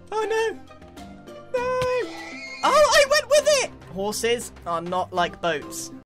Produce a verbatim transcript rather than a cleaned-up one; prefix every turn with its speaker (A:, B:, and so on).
A: Oh no! No! Oh, I went with it! Horses are not like boats.